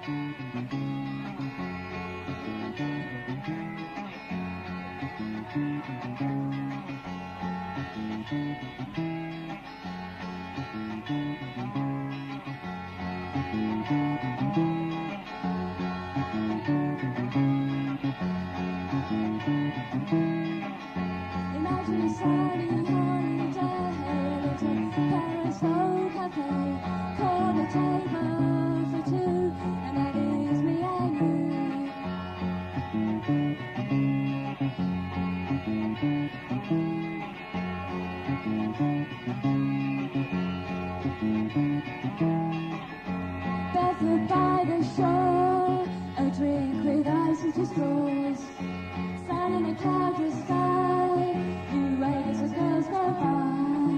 Barefoot by the shore, a drink with ice into straws, sun in a cloudless sky, blue waves as girls go by.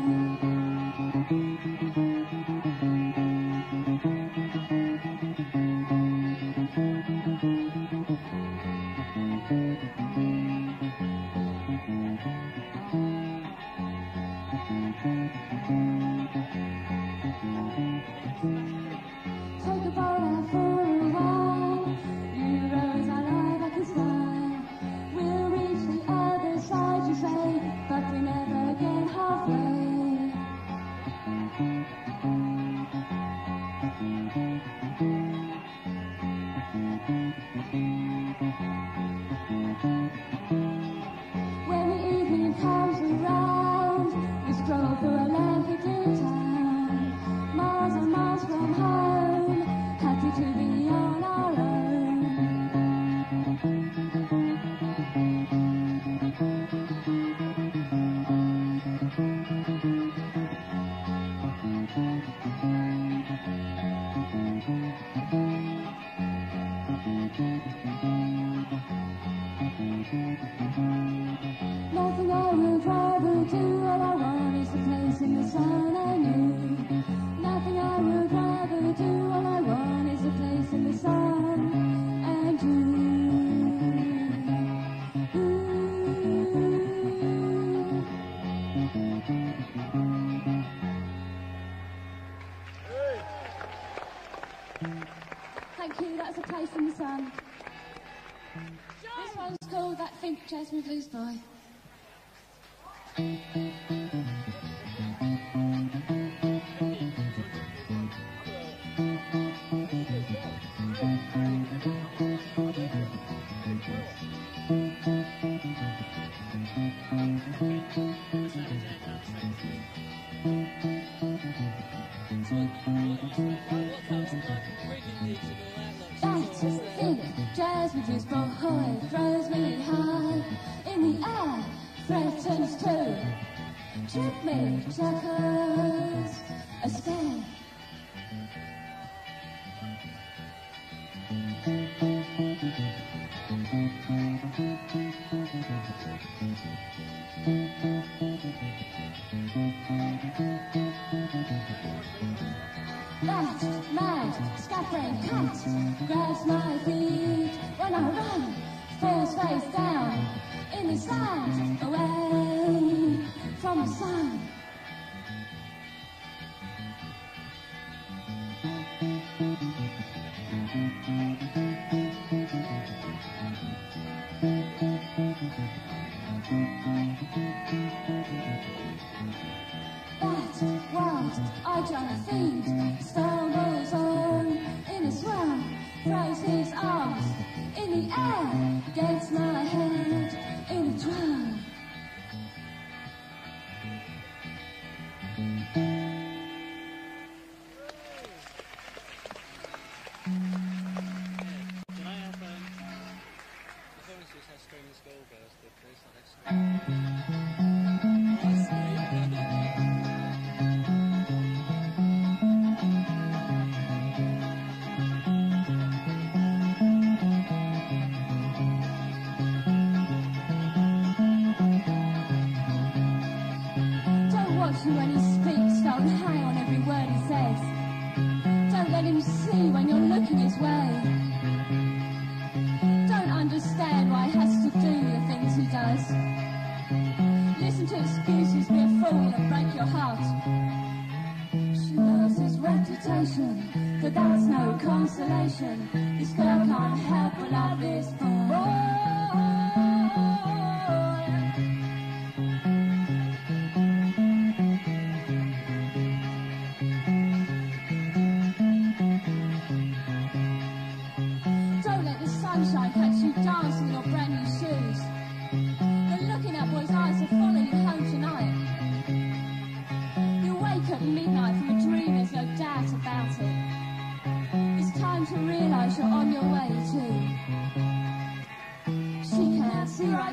Take a boat out for a while, you rose our life like a smile. We'll reach the other side, you say, but we never get halfway. When the evening comes around, we stroll through a lanky little town, miles and miles from home, happy to be on our own. Nothing I would rather do, all I want is a place in the sun and you. Nothing I would rather do, all I want is a place in the sun and you. Thank you, that's a place in the sun. This one's called That Think Jasmine Blues Boy. That think jasmine blues boy throws me high in the air, threatens to trip me, chuckles a stare. That mad scattering cat grabs my feet when I run, falls face down in the sand, away from the sun. That wild, eye-giant fiend stumbles on in a swell, throws his arms in the air, gets my head in a twirl. Can I have performances have screaming schoolgirls, please, like this? When he speaks, don't hang on every word he says. Don't let him see when you're looking his way. Don't understand why he has to do the things he does.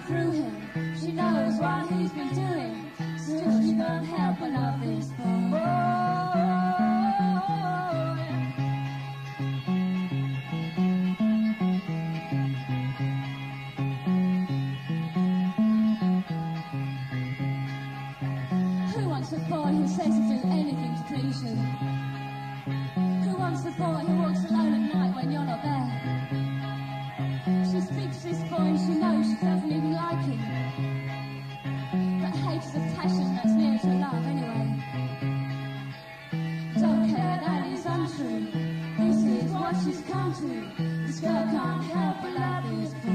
right through him. She knows what he's been doing. Still she can't help but love this boy. Who wants a boy who says he'll do anything to please you? Who wants the boy who walks alone at night when you're not there? She speaks to this boy and she knows she doesn't even like him. But hate is a passion that's near to love anyway. Don't care that is untrue. This is what she's come to. This girl can't help but love this boy.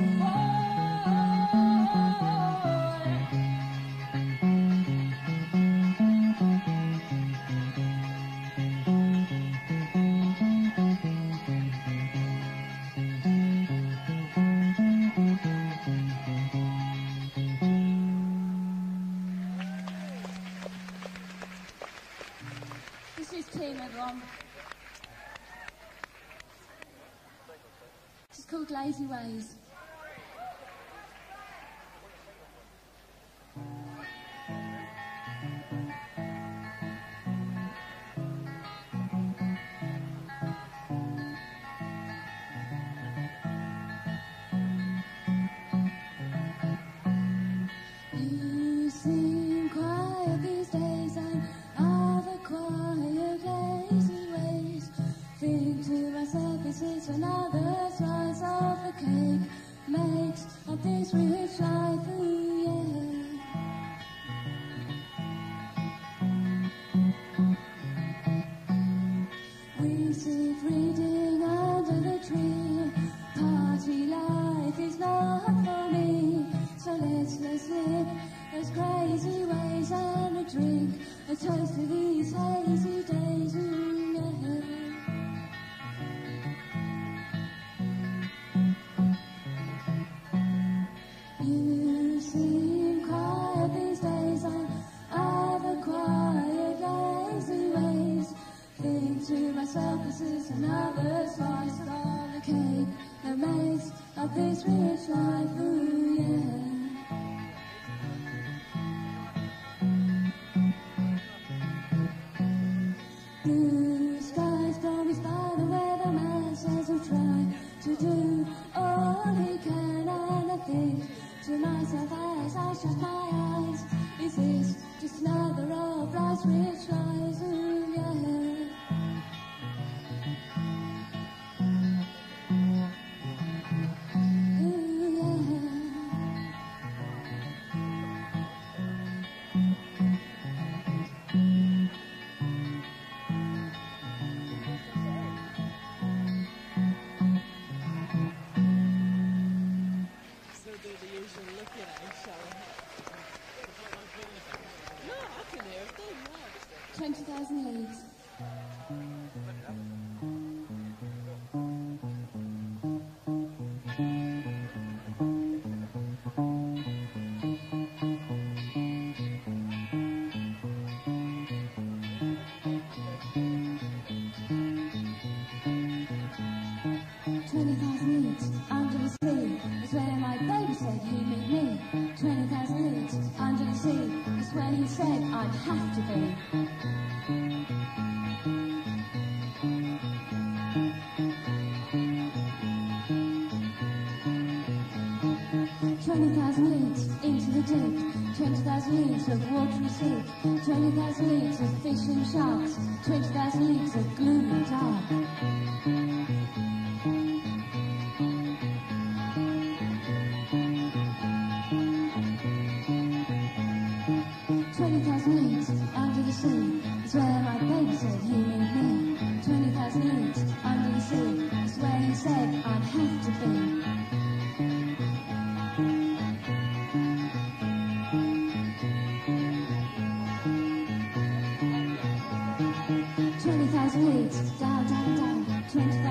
This is Team, everyone. This is called Lazy Ways. You seem quiet these days and I've acquired lazy ways. Think to myself, this is another slice of the cake. Makes of this rich life, ooh yeah. We sit reading under the tree. Party life is not for me. So let's live those crazy ways and a drink. A toast to these hazy days, ooh yeah. You seem quiet these days and I've acquired lazy ways. Think to myself, this is another slice of the cake that makes of this rich life, ooh yeah. Blue skies promised by the weatherman says he'll try to do all he can, and I think to myself as I shut my eyes, is this just another of life's rich lies, ooh yeah. Ooh yeah. So do the usual looking at each other. No, I can hear a thing, no. 20,000 leagues. Under the sea is where my baby said he'd meet me. 20,000 leagues under the sea is when he said I'd have to be. Leagues into the deep, 20,000 leagues of watery sea, 20,000 leagues of fish and sharks, 20,000 leagues of gloom and dark. 20,000 leagues under the sea is where my baby said he meet me. 20,000 leagues under the sea is where he said I'd have to be. 20,000 leagues down, down, down. 20,000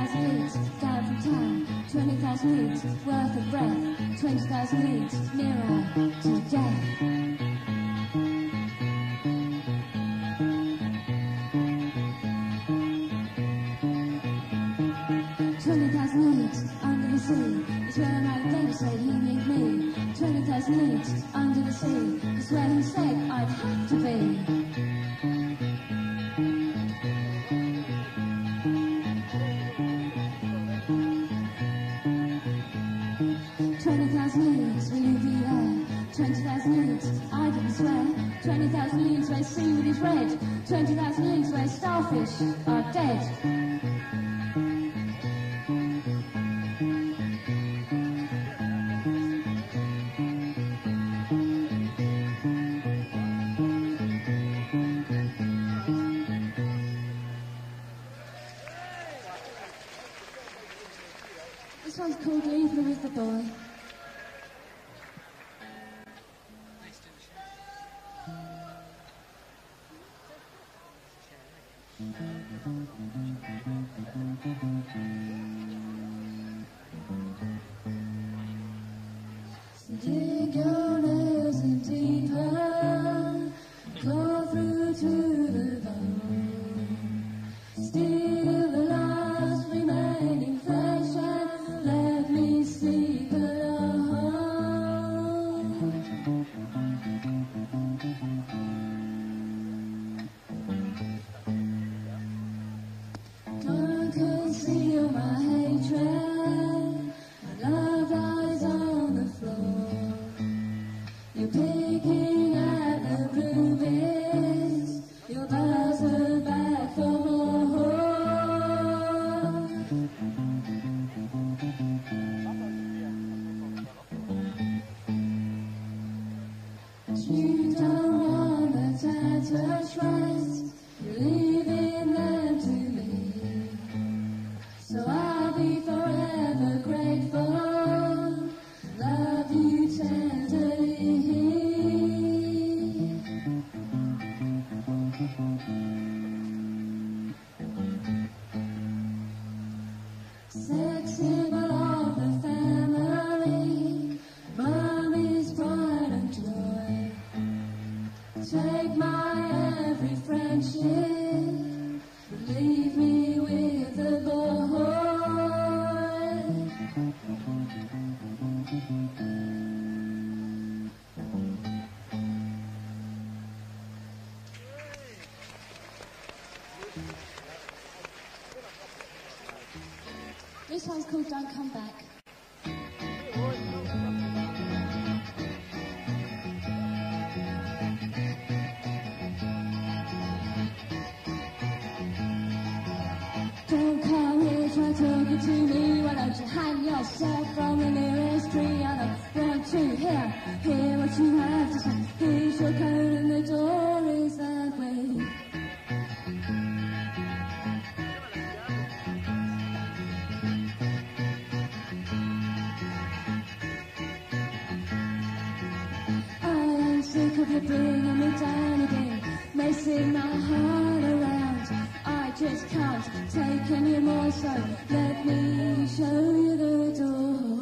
leagues under the sea is where he said I'd have to be. 20,000 leagues will you be there? 20,000 leagues, I didn't swear. 20,000 leagues where seaweed is red. 20,000 leagues where starfish are dead. This one's called Leave Me With the Boy. Dig your nails in deeper, go through to the bone. Steal the last remaining flesh and let me sleep alone. Don't conceal my hatred, my love lies on the floor. You're picking at the rubies, your buzz are back for more. You don't want the tattered shreds, you're leaving them to me. So I'll be forever grateful, love you tenderly. Sex symbol of the family, mommy's pride and joy. Take my every friendship, leave me with the boy. This one's called Don't Come Back. Don't come here, try talking to me. Why don't you hang yourself from the nearest tree? I don't want to hear what you have to say. Here's your coat and the door is that way. I am sick of you bringing me down again, messing my heart around. I just can't take any more, so let me show you the door.